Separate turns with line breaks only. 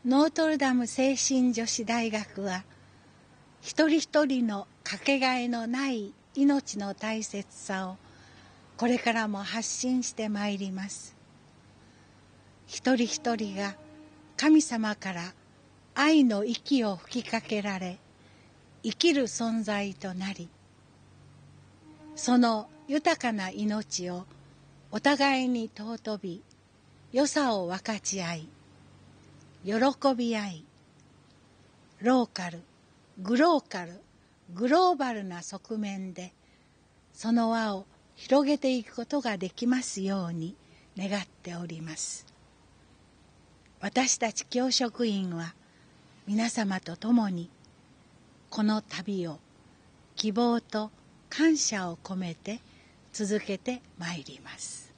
ノートルダム聖心女子大学は、一人一人のかけがえのない命の大切さをこれからも発信してまいります。一人一人が神様から愛の息を吹きかけられ、生きる存在となり、その豊かな命をお互いに尊び、良さを分かち合い、喜び合い、ローカル、グローカル、グローバルな側面で、その輪を広げていくことができますように願っております。私たち教職員は皆様と共にこの旅を希望と感謝を込めて続けてまいります。